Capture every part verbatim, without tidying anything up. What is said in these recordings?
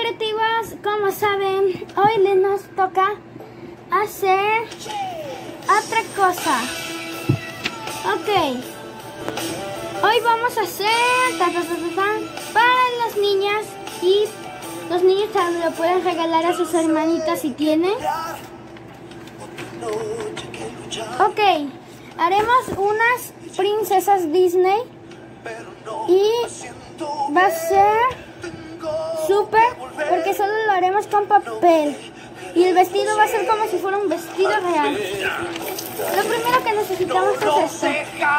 creativos, como saben, hoy les nos toca hacer otra cosa. Ok, hoy vamos a hacer ta, ta, ta, ta, ta, para las niñas, y los niños también lo pueden regalar a sus hermanitas si tienen. Ok, haremos unas princesas Disney y va a ser súper porque solo lo haremos con papel y el vestido va a ser como si fuera un vestido real. Lo primero que necesitamos es esto.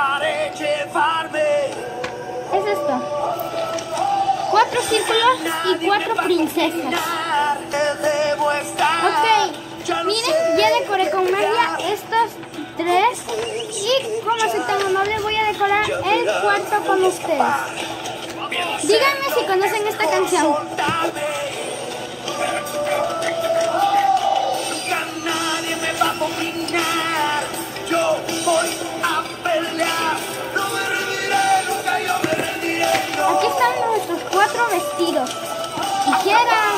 Es esto. Cuatro círculos y cuatro princesas. Ok, miren, ya decoré con magia estos tres y como soy tan amable voy a decorar el cuarto con ustedes. Díganme si conocen esta canción. Nadie me va a dominar. Yo voy a pelear. No me rendiré, nunca yo me rendiré. Aquí están nuestros cuatro vestidos. Tijeras.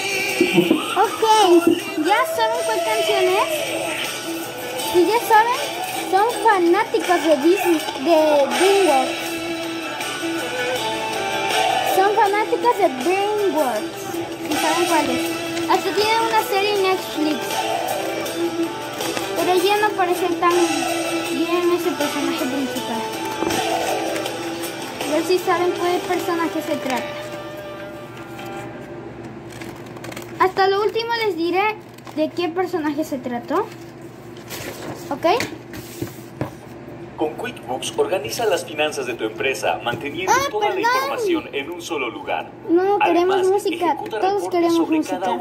Ok, ¿ya saben cuál canción es? Si ya saben, son fanáticos de Disney, de DreamWorks. Son fanáticos de DreamWorks. ¿Y saben cuál es? Hasta tienen una serie en Netflix. Pero ya no parece tan bien ese personaje principal. A ver si saben cuál personaje se trata. Hasta lo último les diré de qué personaje se trató. ¿Ok? Con QuickBooks organiza las finanzas de tu empresa, manteniendo ah, toda perdón. la información en un solo lugar. No, queremos Además, música. Todos queremos música. Cada...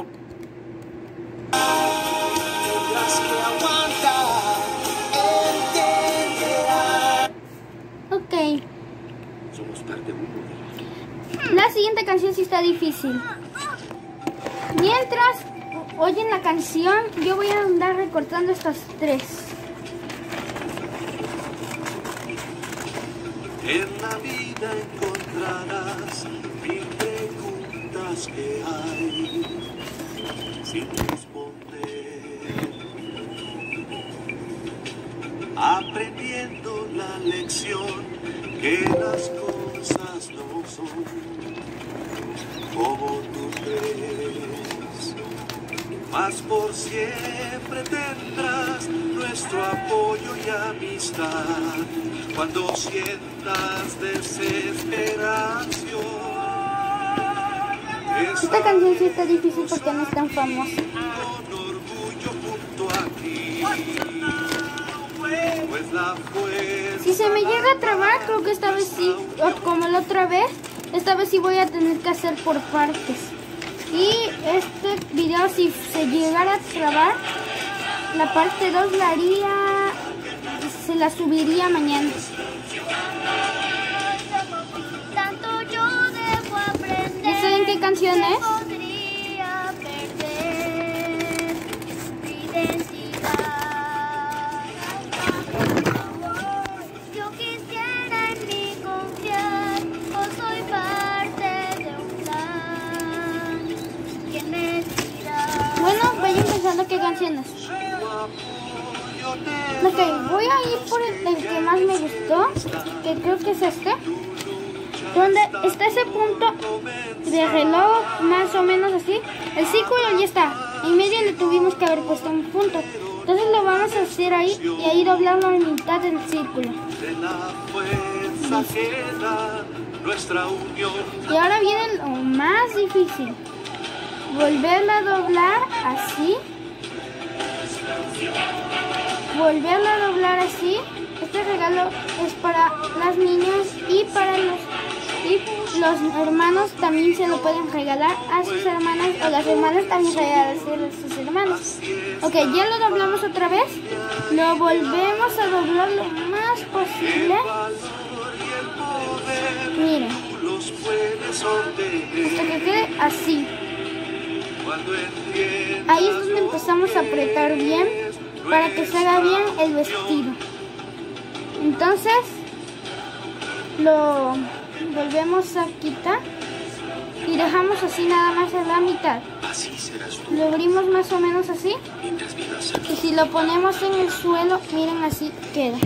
Ok. Somos parte de un mundo. La siguiente canción sí está difícil. Mientras oyen la canción, yo voy a andar recortando estas tres. En la vida encontrarás mil preguntas que hay sin responder, aprendiendo la lección que las cosas no son como tú crees, mas por siempre tendrás nuestro apoyo y amistad. Cuando sientas desesperación, esta canción sí está difícil porque no es tan famosa. con orgullo junto a ti, pues la fuerza. Si se me llega a trabar, creo que esta vez sí, o como la otra vez, esta vez sí voy a tener que hacer por partes. Y este video, si se llegara a trabar, la parte dos la haría, se la subiría mañana. ¿Ya saben qué canción es? Bueno, vayan pensando qué canción es. Ok, voy a ir por el, el que más me gustó, que creo que es este, donde está ese punto de reloj, más o menos así. El círculo ya está, en medio le tuvimos que haber puesto un punto. Entonces lo vamos a hacer ahí y ahí doblarlo en mitad del círculo. Y ahora viene lo más difícil. Volverla a doblar así. Volverla a doblar así. Este regalo es para las niñas y para los y los hermanos también se lo pueden regalar a sus hermanas, o las hermanas también regalarse a sus hermanos. Ok, ya lo doblamos otra vez. Lo volvemos a doblar lo más posible. Miren, hasta que quede así. Ahí es donde empezamos a apretar bien para que se haga bien el vestido. Entonces lo volvemos a quitar y dejamos así nada más a la mitad. Lo abrimos más o menos así. Y si lo ponemos en el suelo, miren, así queda.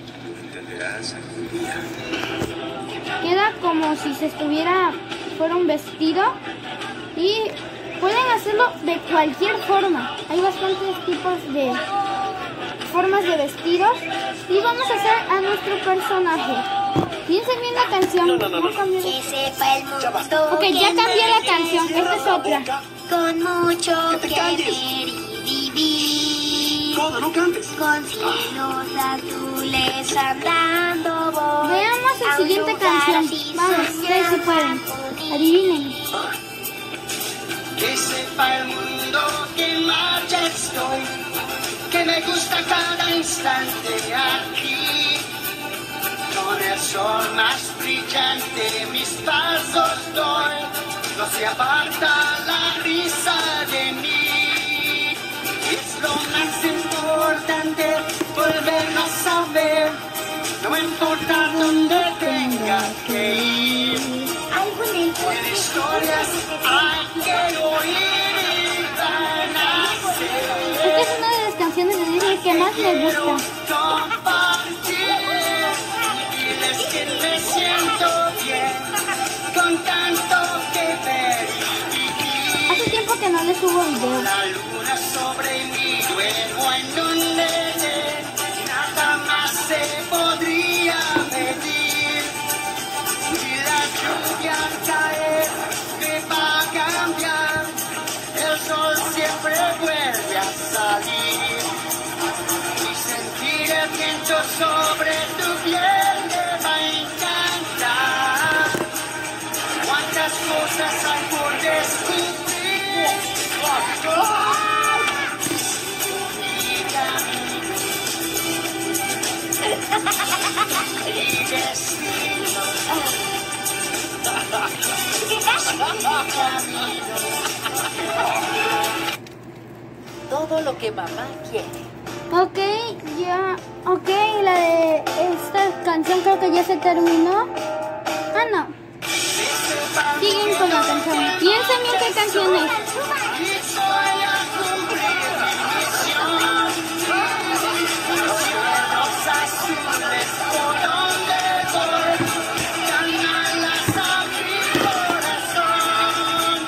Queda como si se estuviera, fuera un vestido. Y pueden hacerlo de cualquier forma. Hay bastantes tipos de formas de vestidos. Y vamos a hacer a nuestro personaje. Piensen bien la canción. No, no, no, no. cambié de- Que sepa el mundo. Ok, ya que cambié la canción. Esta es otra. Con mucho Que te que calles. ver y vivir. Coda, no cantes. Con cielos azules andando voy. Veamos la a un siguiente lugar canción. así Vamos, ustedes si pueden. soñado. Adivinen. Que sepa el mundo que en marcha estoy, que me gusta cada instante aquí. Con el sol más brillante mis pasos doy, no se aparta la risa de mí. Es lo más importante volvernos a ver, no me importa dónde tenga que ir. Algo en el Mil historias hay que oír y van a ser. Esta es una de las canciones de Disney que más me Quiero gusta. compartir y diles que me siento bien con tanto que ver y vivir. Hace tiempo que no le subo video. La luna sobre mi duelo en un nene, nada más se podría pedir. Si la lluvia al caer me va a cambiar, el sol siempre vuelve a salir. Y sentir el viento sobre tu piel me va a encantar. Cuántas cosas hay por descubrir. Y destino. Todo lo que mamá quiere. Ok, ya. Ok, la de esta canción creo que ya se terminó. Ah, no. Siguen con la canción. Piensen bien qué canción es. Y voy a cumplir mi misión. Cielos azules por donde voy, llamadas a mi corazón.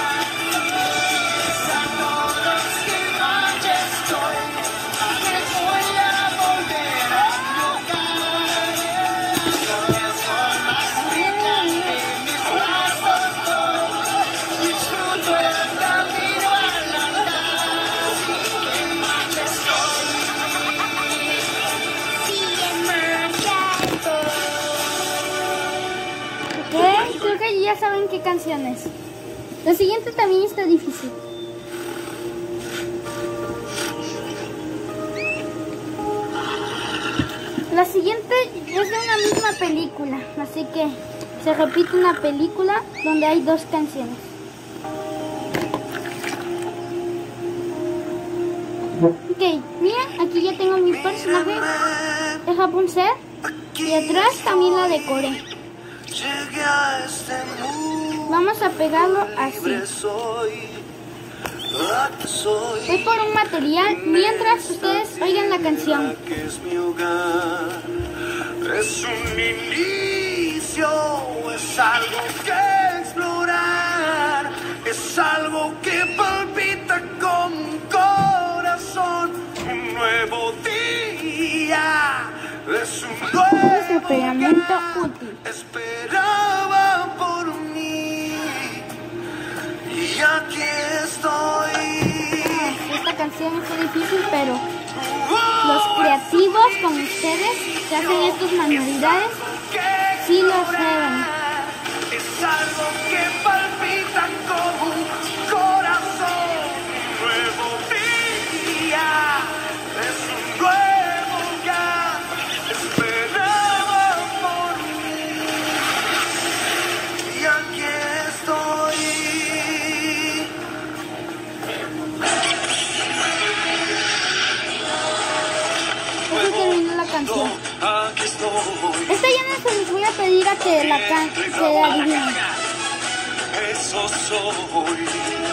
A todos que vaya estoy, que voy a volver a mi hogar. Con el sol más brillante mis brazos doy, disfruto el camino al andar. En marcha estoy. Sí, en marcha estoy. Ok, creo que ya saben qué canción es. La siguiente también está difícil. La siguiente es de una misma película, así que se repite una película donde hay dos canciones. Ok, miren, aquí ya tengo mi personaje de Rapunzel y atrás también la decoré. Llegué a este mundo, Vamos a pegarlo así. soy, aquí soy. Voy por un material mientras ustedes oigan la canción. Que es mi hogar, es un inicio, es algo que explorar, es algo que palpita con un corazón, un nuevo día, es un Nuestro nuevo pegamento día. útil. Esperaba por mí y aquí estoy. Esta canción es muy difícil, pero los creativos con ustedes que hacen estas manualidades sí lo saben. Es algo que palpita como un corazón. Un nuevo día, es un nuevo ya. Esperaba por mí y aquí estoy. Así terminó la canción. Aquí estoy. Esta ya no se les voy a pedir a que la can se adivinen. Eso soy.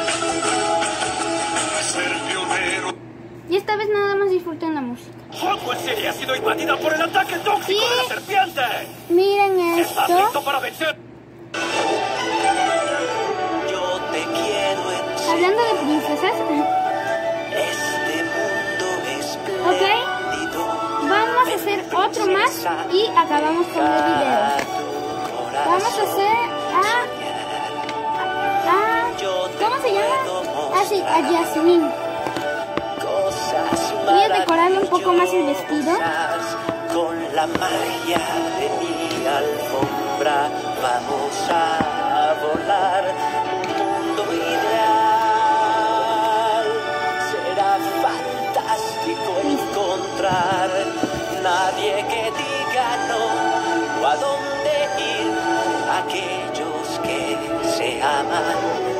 Ser pionero. Y esta vez nada más disfruten la música. Hogwarts City ha sido invadida por el ataque tóxico Sí. de la serpiente. Miren ¿Estás esto. listo para vencer? Yo te quiero en Hablando de princesas, este mundo ok, espléndido. vamos a hacer otro más y acabamos con el video. Vamos a hacer a... a ¿cómo se llama? Ah, sí, a Jasmine. Voy a decorarle un poco más el vestido. Con la magia de mi alfombra vamos a volar un mundo ideal. Será fantástico encontrar nadie que diga no o a dónde ir. Aquellos que se aman.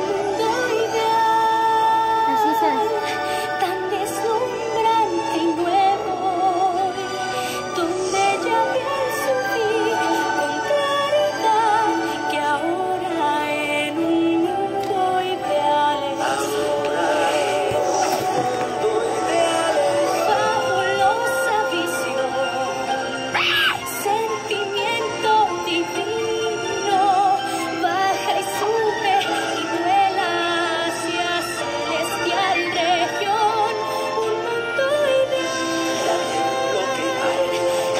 Así se hace. Tan deslumbrante y nuevo, donde ya vi su fin con claridad, que ahora en un mundo ideal Ahora es un mundo ideal. fabulosa visión, sentimiento divino, baja y sube y vuela hacia celestial región, un mundo ideal. Lo que hay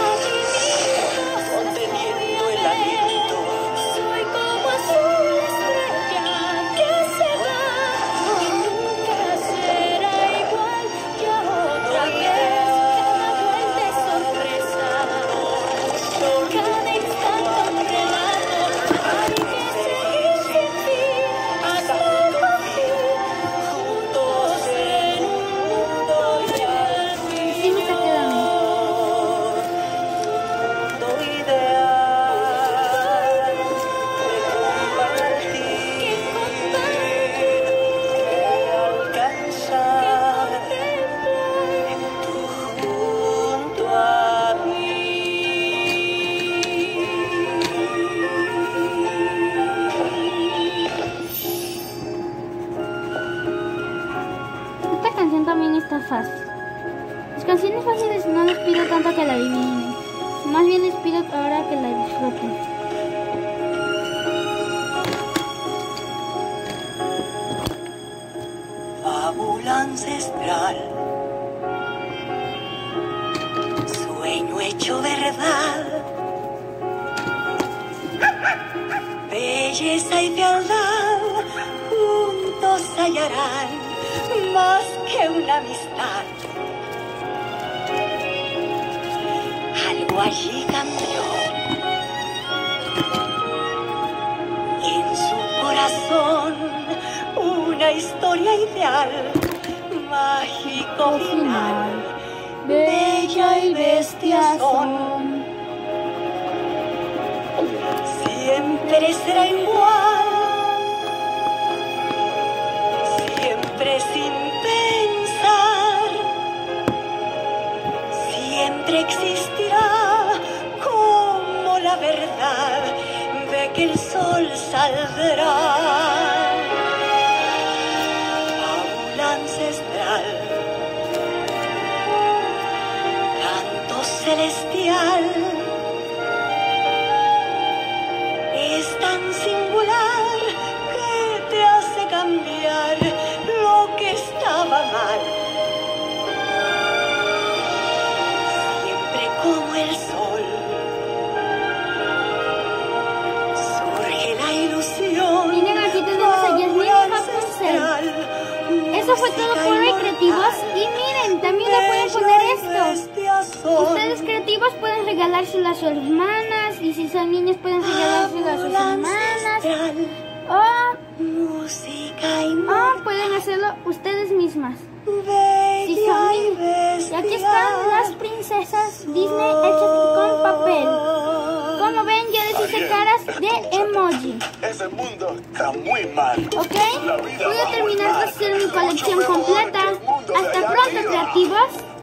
conteniendo el aliento. Soy como azul estrella que se va y nunca será igual. Ya otra vez cada vuelta es sorpresa, cada instante un relato. Hay que seguir sin fin hasta por fin, juntos en un mundo ideal. Sí me está quedando. Mundo ideal de compartir, de alcanzar tú junto a mí. Esta canción también está fácil. Las canciones fáciles no les pido tanto que la adivinen. Más bien les pido ahora que la disfruten. Fábula ancestral, sueño hecho verdad, belleza y fealdad juntos hallarán más que una amistad. Algo allí cambió en su corazón, una historia ideal, mágico final, bella y bestia son. Siempre será igual, siempre sin pensar, siempre existirá como la verdad de que el sol saldrá. Fábula ancestral, canto celestial, es tan singular que te hace cambiar lo que estaba mal. Siempre como el sol, surge la ilusión. Miren, aquí tenemos a Jasmine Rapunzel. Eso fue todo por hoy, creativos. Y miren, también le pueden poner esto. Ustedes creativos pueden regalárselo a sus hermanas. Y si son niños pueden regalárselo a sus hermanas. O, Música y o pueden hacerlo ustedes mismas. Si son niños. Y aquí están las princesas Disney hechas con papel. Como ven, ya les hice caras de emoji. Ese mundo está muy mal. ¿Ok? Voy a terminar de hacer mi colección completa. Hasta pronto, creativos.